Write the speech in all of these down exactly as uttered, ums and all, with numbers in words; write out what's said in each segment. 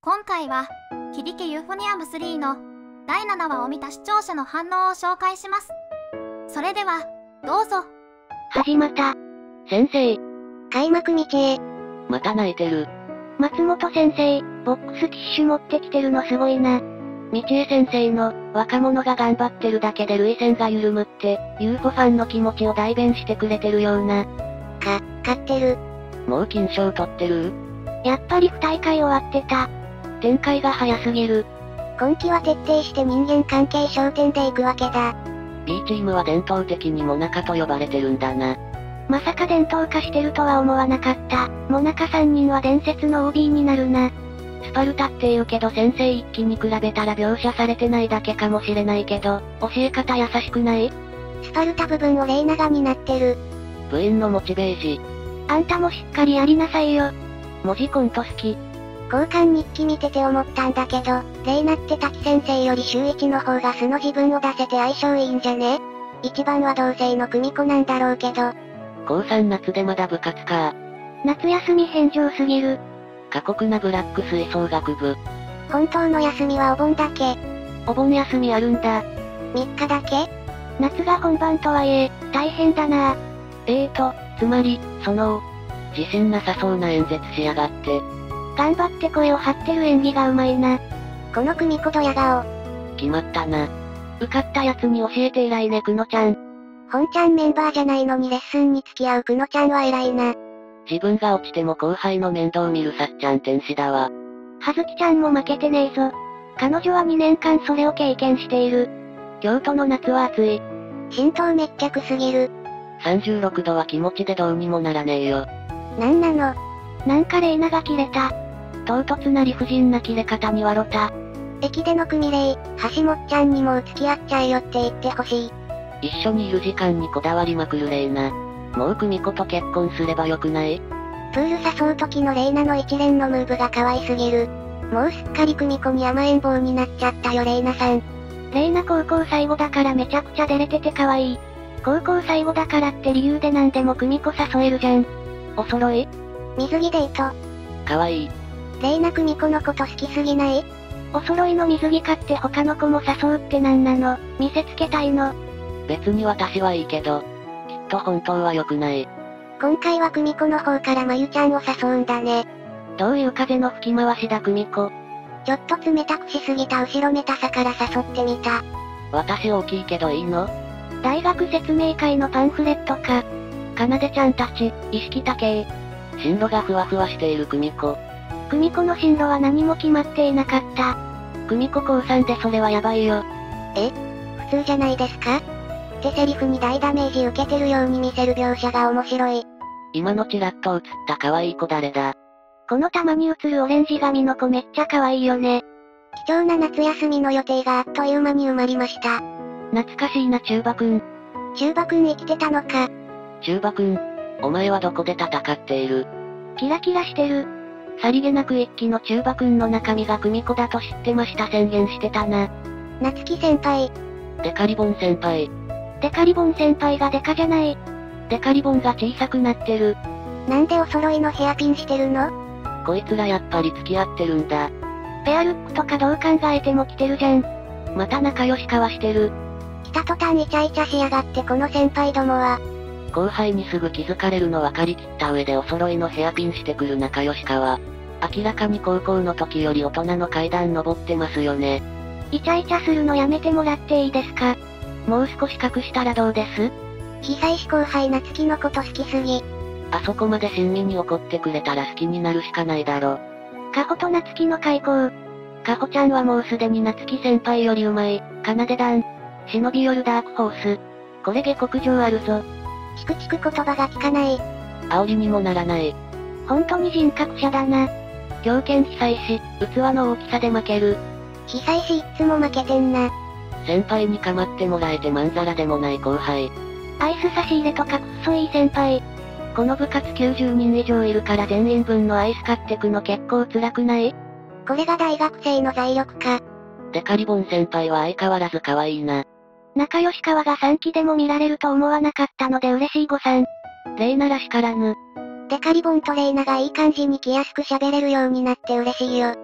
今回は、キリケユーフォニアムスリーのだいななわを見た視聴者の反応を紹介します。それでは、どうぞ。 始まった。先生。 開幕道へ。 また泣いてる。松本先生、ボックスティッシュ持ってきてるのすごいな。道江先生の、若者が頑張ってるだけで涙腺が緩むって、ユーフォファンの気持ちを代弁してくれてるような。 か、勝ってる。 もう金賞取ってる？ やっぱりに大会終わってた。 展開が早すぎる。 今季は徹底して人間関係焦点でいくわけだ。 B チームは伝統的にモナカと呼ばれてるんだな。 まさか伝統化してるとは思わなかった。モナカさんにんは伝説の オービー になるな。 スパルタって言うけど先生一期に比べたら描写されてないだけかもしれないけど、教え方優しくない？ スパルタ部分をレイナが担ってる。 部員のモチベージ。 あんたもしっかりやりなさいよ。 文字コント好き。 交換日記見てて思ったんだけど、レイナって滝先生より週一の方が素の自分を出せて相性いいんじゃね？一番は同性の久美子なんだろうけど。 高さん夏でまだ部活か。 夏休み返上すぎる。 過酷なブラック吹奏楽部。 本当の休みはお盆だけ。 お盆休みあるんだ。 みっかだけ？夏が本番とはいえ、大変だな。 えーと、つまり、その、自信なさそうな演説しやがって。 頑張って声を張ってる演技がうまいな。この久美子ドヤ顔。 決まったな。受かったやつに教えて偉いねくのちゃん。 本ちゃんメンバーじゃないのにレッスンに付き合うくのちゃんは偉いな。 自分が落ちても後輩の面倒見るさっちゃん天使だわ。 はずきちゃんも負けてねえぞ。彼女はにねんかんそれを経験している。 京都の夏は暑い。 浸透滅着すぎる。 さんじゅうろくどは気持ちでどうにもならねえよ。 なんなの？なんかレイナが切れた。 唐突な理不尽な切れ方に笑った。 駅での組レイ、橋本ちゃんにもう付き合っちゃえよって言ってほしい。 一緒にいる時間にこだわりまくるレイナ。もう久美子と結婚すればよくない？ プール誘う時のレイナの一連のムーブが可愛すぎる。もうすっかり久美子に甘えん坊になっちゃったよレイナさん。レイナ高校最後だからめちゃくちゃデレてて可愛い。高校最後だからって理由で何でも久美子誘えるじゃん。 お揃い？ 水着デート。 可愛い。 レイナ久美子のこと好きすぎない？お揃いの水着買って他の子も誘うってなんなの？見せつけたいの？ 別に私はいいけど、きっと本当は良くない。 今回は久美子の方からまゆちゃんを誘うんだね。 どういう風の吹き回しだ久美子。 ちょっと冷たくしすぎた後ろめたさから誘ってみた。 私大きいけどいいの？ 大学説明会のパンフレットか。 かなでちゃんたち、意識高え。進路がふわふわしている久美子。 久美子の進路は何も決まっていなかった。 久美子高さんでそれはやばいよ。 え？普通じゃないですか？ってセリフに大ダメージ受けてるように見せる描写が面白い。 今のチラッと映った可愛い子誰だ？ このたまに映るオレンジ髪の子めっちゃ可愛いよね。貴重な夏休みの予定があっという間に埋まりました。 懐かしいな中馬くん。 中馬くん生きてたのか。 中馬くん、お前はどこで戦っている？ キラキラしてる。 さりげなく一期の中馬くんの中身が久美子だと知ってました宣言してたな。 夏希先輩。 デカリボン先輩。 デカリボン先輩がデカじゃない。 デカリボンが小さくなってる。 なんでお揃いのヘアピンしてるの？ こいつらやっぱり付き合ってるんだ。 ペアルックとかどう考えても来てるじゃん。 また仲良し交わしてる。 来た途端イチャイチャしやがってこの先輩どもは。 後輩にすぐ気づかれるの分かりきった上でお揃いのヘアピンしてくる仲良しかは。明らかに高校の時より大人の階段登ってますよね。 イチャイチャするのやめてもらっていいですか？ もう少し隠したらどうです？ 久石後輩夏希のこと好きすぎ。 あそこまで親身に怒ってくれたら好きになるしかないだろ。 かほと夏希の開口。 かほちゃんはもうすでに夏希先輩よりうまい。かなで団。忍び寄るダークホース。これ下克上あるぞ。 チクチク言葉が聞かない。 煽りにもならない。 本当に人格者だな。 狂犬被災し、器の大きさで負ける。 被災しいっつも負けてんな。 先輩に構ってもらえてまんざらでもない後輩。 アイス差し入れとかくっそいい先輩。 この部活きゅうじゅうにん以上いるから全員分のアイス買ってくの結構辛くない？ これが大学生の財力か。 デカリボン先輩は相変わらず可愛いな。 仲良し川がさんきでも見られると思わなかったので嬉しい誤算。 レイナらしからぬ。 デカリボンとレイナがいい感じに気安く喋れるようになって嬉しいよ。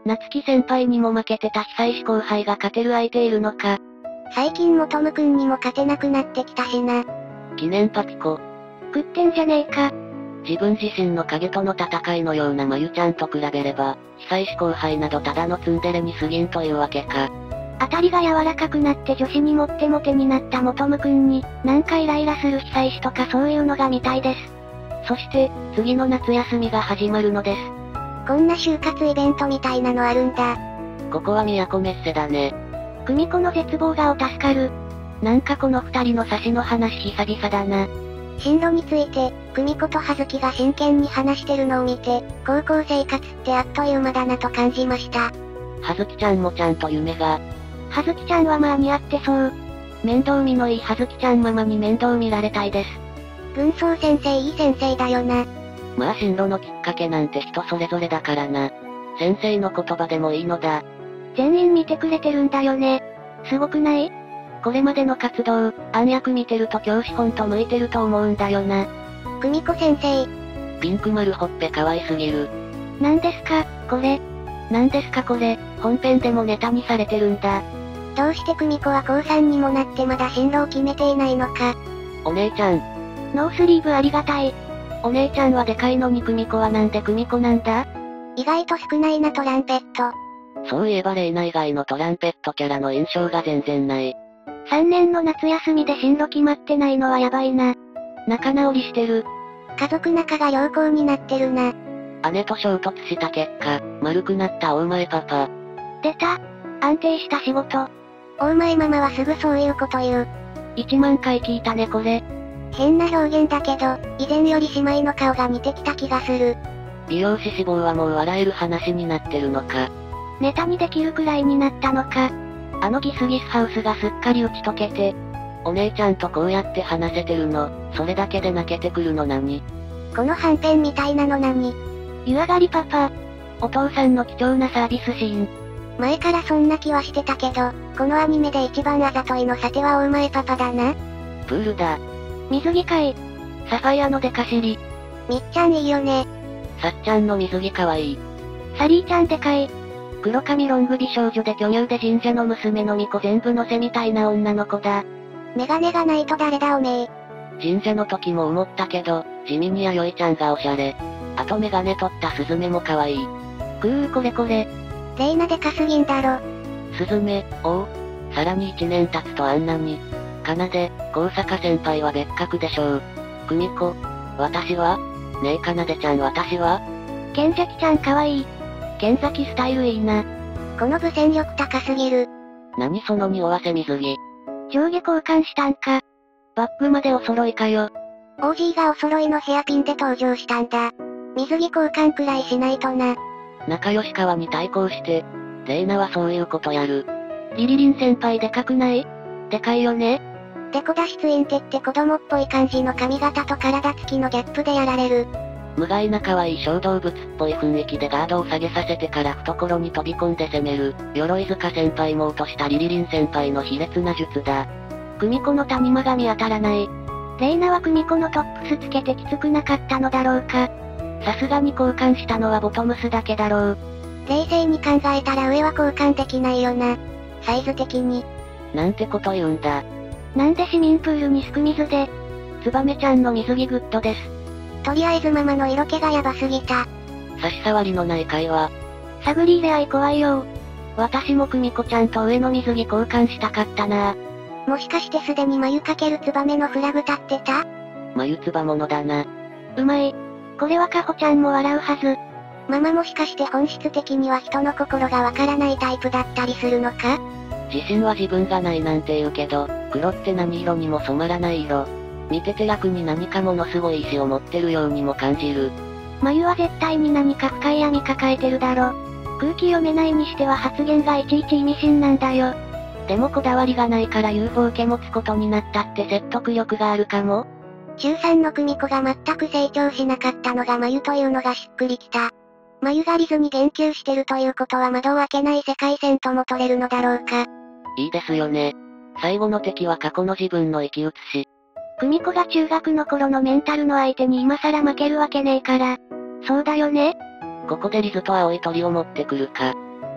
夏希先輩にも負けてた久石後輩が勝てる相手いるのか。 最近もトムくんにも勝てなくなってきたしな。 記念パピコ。 食ってんじゃねえか。 自分自身の影との戦いのようなまゆちゃんと比べれば、久石後輩などただのツンデレに過ぎんというわけか。 当たりが柔らかくなって女子にもってもてになった元ムくんに、なんかイライラする久石とかそういうのが見たいです。 そして、次の夏休みが始まるのです。 こんな就活イベントみたいなのあるんだ。 ここは都メッセだね。 久美子の絶望顔助かる。 なんかこの二人の差しの話久々だな。 進路について、久美子と葉月が真剣に話してるのを見て、高校生活ってあっという間だなと感じました。 葉月ちゃんもちゃんと夢が。 葉月ちゃんはまあ似合ってそう。 面倒見のいい葉月ちゃんママに面倒見られたいです。 軍曹先生いい先生だよな。 まあ進路のきっかけなんて人それぞれだからな。先生の言葉でもいいのだ。 全員見てくれてるんだよね。すごくない？ これまでの活動、暗躍見てると教師ほんと向いてると思うんだよな。 久美子先生。 ピンク丸ほっぺ可愛すぎる。 なんですか、これ。 なんですかこれ、本編でもネタにされてるんだ。 どうして久美子は高さんにもなってまだ進路を決めていないのか。 お姉ちゃん。 ノースリーブありがたい。 お姉ちゃんはでかいのに久美子はなんで久美子なんだ？ 意外と少ないなトランペット。 そういえばレイナ以外のトランペットキャラの印象が全然ない。 さんねんの夏休みで進路決まってないのはやばいな。 仲直りしてる。 家族仲が良好になってるな。 姉と衝突した結果、丸くなった大前パパ。 出た。安定した仕事。大前ママはすぐそういうこと言う。 いちまんかい聞いたねこれ。 変な表現だけど、以前より姉妹の顔が似てきた気がする。 美容師志望はもう笑える話になってるのか。 ネタにできるくらいになったのか。 あのギスギスハウスがすっかり打ち解けて、お姉ちゃんとこうやって話せてるの、それだけで泣けてくるの何？ このはんぺんみたいなの何？湯上がりパパ。 お父さんの貴重なサービスシーン。 前からそんな気はしてたけど、このアニメで一番あざといのさては大前パパだな。 プールだ。 水着かい。 サファイアのデカ尻。 みっちゃんいいよね。 さっちゃんの水着かわいい。 サリーちゃんでかい。 黒髪ロング美少女で巨乳で神社の娘の巫女全部のせみたいな女の子だ。 メガネがないと誰だおめえ。 神社の時も思ったけど、地味に弥生ちゃんがおしゃれ。あとメガネ取ったスズメも可愛い。 くーこれこれ。レイナでかすぎんだろ。 スズメ、おう。さらにいちねん経つとあんなに。かなで、高坂先輩は別格でしょう。久美子。私は？ねえかなでちゃん私は？ 剣崎ちゃんかわいい。 剣崎スタイルいいな。 この武戦力高すぎる。 何その匂わせ水着。 上下交換したんか。 バッグまでお揃いかよ。 オージーがお揃いのヘアピンで登場したんだ。水着交換くらいしないとな。 仲良し川に対抗して、レイナはそういうことやる。 リリリン先輩でかくない？ でかいよね。 デコ脱出インテって子供っぽい感じの髪型と体つきのギャップでやられる。 無害な可愛い小動物っぽい雰囲気でガードを下げさせてから懐に飛び込んで攻める、鎧塚先輩も落としたリリリン先輩の卑劣な術だ。 久美子の谷間が見当たらない。レイナは久美子のトップスつけてきつくなかったのだろうか。 さすがに交換したのはボトムスだけだろう。 冷静に考えたら上は交換できないよな。サイズ的に。 なんてこと言うんだ。 なんで市民プールにすく水で。 ツバメちゃんの水着グッドです。 とりあえずママの色気がヤバすぎた。 差し障りのない会話。 探り入れ合い怖いよ。 私も久美子ちゃんと上の水着交換したかったな。 もしかしてすでに眉かけるツバメのフラグ立ってた？ 眉つばものだな。 うまい。これはカホちゃんも笑うはず。ママもしかして本質的には人の心がわからないタイプだったりするのか？ 自信は自分がないなんて言うけど、黒って何色にも染まらない色。見てて楽に何かものすごい意志を持ってるようにも感じる。 眉は絶対に何か深い闇抱えてるだろ。空気読めないにしては発言がいちいち意味深なんだよ。 でもこだわりがないから ユーフォー 受け持つことになったって説得力があるかも。 中さんの久美子が全く成長しなかったのが眉というのがしっくりきた。眉がリズに言及してるということは窓を開けない世界線とも取れるのだろうか。 いいですよね。最後の敵は過去の自分の生き写し。 久美子が中学の頃のメンタルの相手に今更負けるわけねえから。そうだよね。 ここでリズと青い鳥を持ってくるか。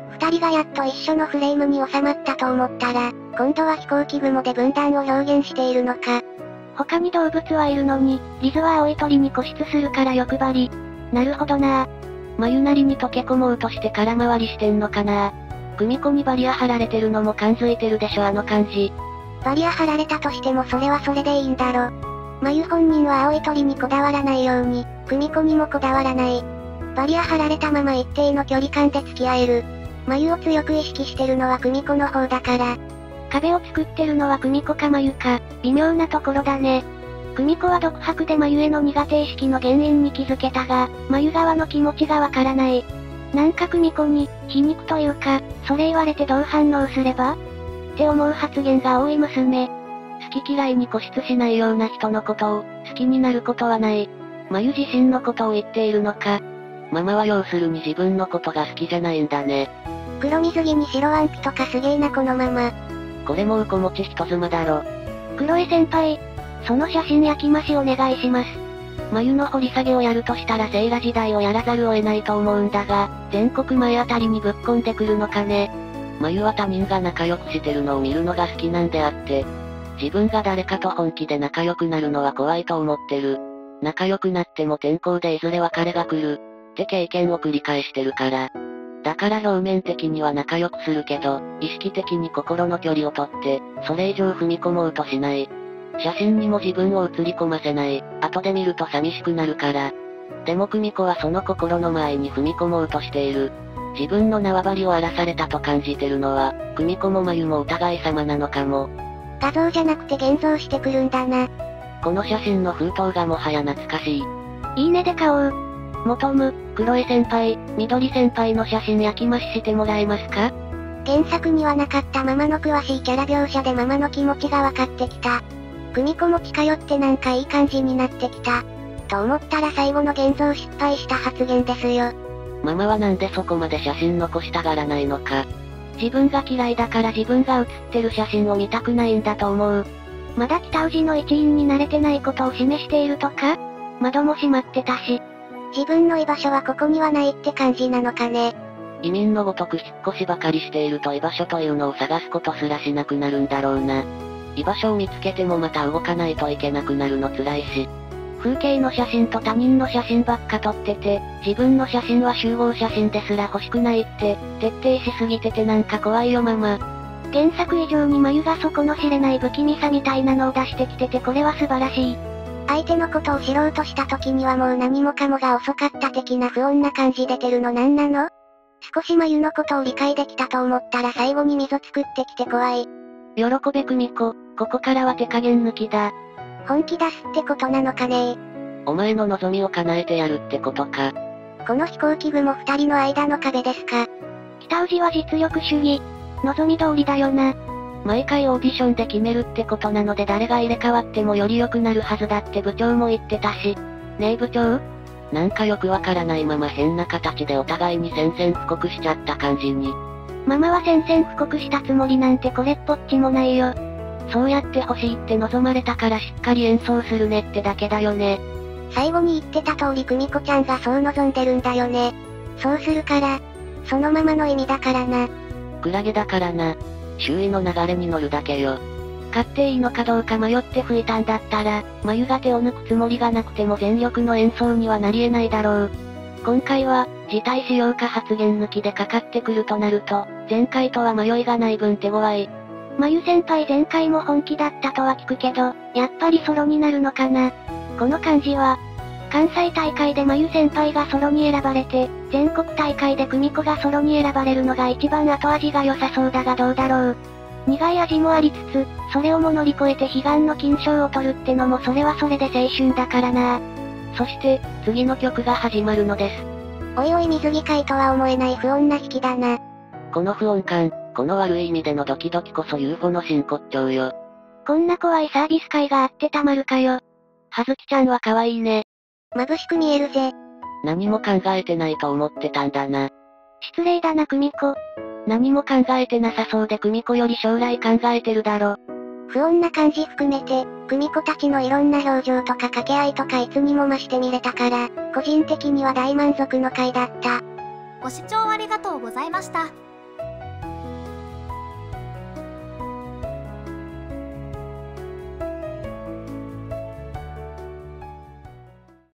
二人がやっと一緒のフレームに収まったと思ったら、今度は飛行機雲で分断を表現しているのか。 他に動物はいるのに、リズは青い鳥に固執するから欲張り。なるほどなぁ。眉なりに溶け込もうとして空回りしてんのかなぁ。久美子にバリア張られてるのも感づいてるでしょあの感じ。 バリア張られたとしてもそれはそれでいいんだろ。眉本人は青い鳥にこだわらないように、久美子にもこだわらない。バリア張られたまま一定の距離感で付き合える。眉を強く意識してるのは久美子の方だから。 壁を作ってるのは久美子か眉か、微妙なところだね。久美子は独白で眉への苦手意識の原因に気づけたが、眉側の気持ちがわからない。なんか久美子に、皮肉というか、それ言われてどう反応すればって思う発言が多い娘。好き嫌いに固執しないような人のことを、好きになることはない。眉自身のことを言っているのか。ママは要するに自分のことが好きじゃないんだね。 黒水着に白ワンピとかすげーなこのママ。 これもうこ持ち人妻だろ。黒江先輩、その写真焼き増しお願いします。眉の掘り下げをやるとしたらセイラ時代をやらざるを得ないと思うんだが、全国前あたりにぶっ込んでくるのかね。眉は他人が仲良くしてるのを見るのが好きなんであって、自分が誰かと本気で仲良くなるのは怖いと思ってる。仲良くなっても転校でいずれ別れが来る、って経験を繰り返してるから。だから表面的には仲良くするけど、意識的に心の距離をとって、それ以上踏み込もうとしない。写真にも自分を映り込ませない。後で見ると寂しくなるから。でも久美子はその心の前に踏み込もうとしている。自分の縄張りを荒らされたと感じてるのは、久美子も眉もお互い様なのかも。 画像じゃなくて現像してくるんだな。 この写真の封筒がもはや懐かしい。いいねで買おう。求む、黒江先輩、緑先輩の写真焼き増ししてもらえますか？ 原作にはなかったママの詳しいキャラ描写でママの気持ちが分かってきた。久美子も近寄ってなんかいい感じになってきた。と思ったら最後の現像失敗した発言ですよ。 ママはなんでそこまで写真残したがらないのか。自分が嫌いだから自分が写ってる写真を見たくないんだと思う。まだ北氏の一員になれてないことを示しているとか？窓も閉まってたし。 自分の居場所はここにはないって感じなのかね。 移民のごとく引っ越しばかりしていると居場所というのを探すことすらしなくなるんだろうな。居場所を見つけてもまた動かないといけなくなるの辛いし。風景の写真と他人の写真ばっか撮ってて、自分の写真は集合写真ですら欲しくないって、徹底しすぎててなんか怖いよママ。原作以上に眉が底の知れない不気味さみたいなのを出してきててこれは素晴らしい。 相手のことを知ろうとした時にはもう何もかもが遅かった的な不穏な感じ出てるのなんなの？少し眉のことを理解できたと思ったら最後に溝作ってきて怖い。 喜べ久美子、ここからは手加減抜きだ。 本気出すってことなのかねー。お前の望みを叶えてやるってことか。 この飛行機雲二人の間の壁ですか。 北氏は実力主義。望み通りだよな。毎回オーディションで決めるってことなので誰が入れ替わってもより良くなるはずだって部長も言ってたし。ねえ部長？なんかよくわからないまま変な形でお互いに宣戦布告しちゃった感じに。ママは宣戦布告したつもりなんてこれっぽっちもないよ。そうやって欲しいって望まれたからしっかり演奏するねってだけだよね。 最後に言ってた通り久美子ちゃんがそう望んでるんだよね。そうするから、そのままの意味だからな。 クラゲだからな。周囲の流れに乗るだけよ。買っていいのかどうか迷って吹いたんだったら、眉が手を抜くつもりがなくても全力の演奏にはなり得ないだろう。今回は、辞退しようか発言抜きでかかってくるとなると、前回とは迷いがない分手強い。眉先輩前回も本気だったとは聞くけど、やっぱりソロになるのかな。この感じは、関西大会で眉先輩がソロに選ばれて、全国大会で久美子がソロに選ばれるのが一番後味が良さそうだがどうだろう。苦い味もありつつ、それをも乗り越えて悲願の金賞を取るってのもそれはそれで青春だからな。そして、次の曲が始まるのです。 おいおい水着会とは思えない不穏な引きだな。 この不穏感、この悪い意味でのドキドキこそ ユーフォ の真骨頂よ。こんな怖いサービス会があってたまるかよ。はずきちゃんは可愛いね。 眩しく見えるぜ。 何も考えてないと思ってたんだな。 失礼だな久美子。 何も考えてなさそうで久美子より将来考えてるだろ。 不穏な感じ含めて、久美子たちのいろんな表情とか掛け合いとかいつにも増して見れたから、個人的には大満足の回だった。 ご視聴ありがとうございました。